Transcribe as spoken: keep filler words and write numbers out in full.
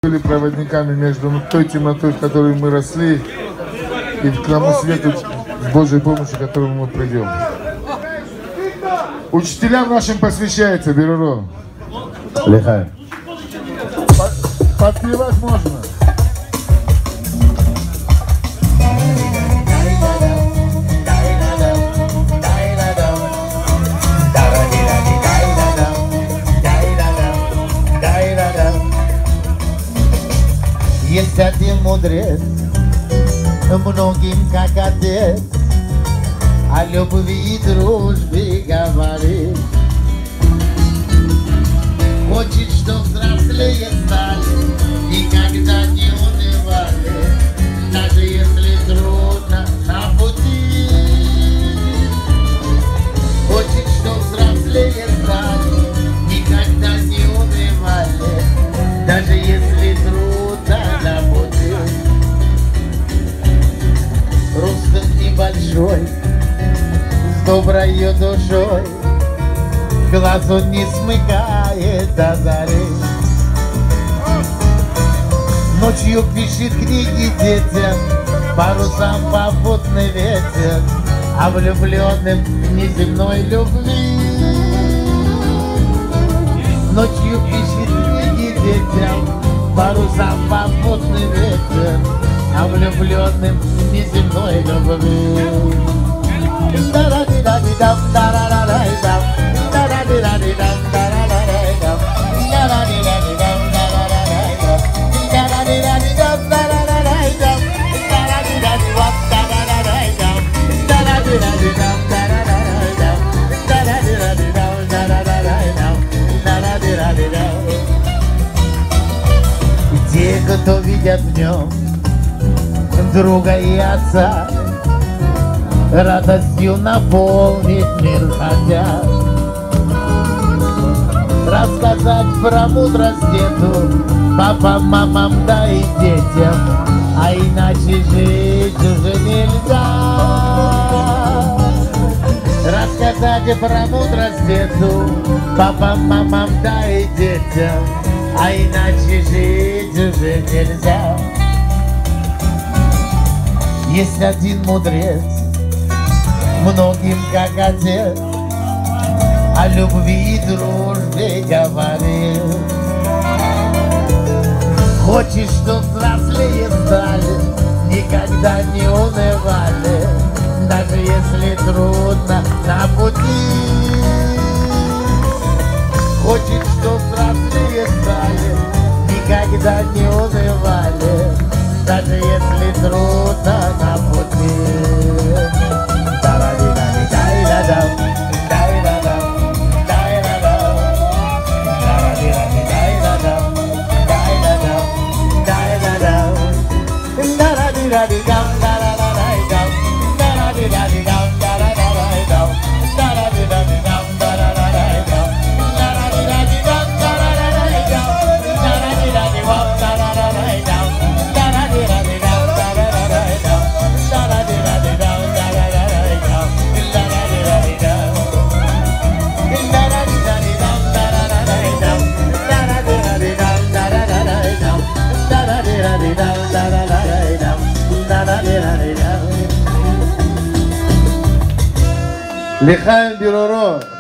были проводниками между той темнотой, в которой мы росли, и к тому свету с Божьей помощью, к которому мы придем. Учителям нашим посвящается, Бируро. Лихай. Подпевать можно. Есть один мудрец, многим как отец, о любви и дружбе говорит. Хочет, чтоб взрослее стали, никогда не унывали, даже если трудно на пути. Хочет, чтоб взрослее стали, никогда не унывали, даже если трудно на пути. Рустам небольшой, с доброй душой, глаз он не смыкает до зари. Ночью пишет книги детям, парусам попутный ветер, а влюбленным неземной любви. Ночью пишет книги детям, парусам попутный ветер, а влюбленным неземной любви. Те, кто видят в нем друга и отца, радостью наполнить мир хотят. Рассказать про мудрость эту папам, мамам, да и детям, а иначе жить уже нельзя. Рассказать про мудрость эту папам, мамам, да и детям, а иначе жить уже нельзя. Есть один мудрец, многим как отец, о любви и дружбе говорил. Хочешь, чтоб взрослее стали, никогда не унывали, даже если трудно на пути. Хочешь, чтоб взрослее стали, никогда не унывали, даже если трудно на пути. Лихаем Бируро.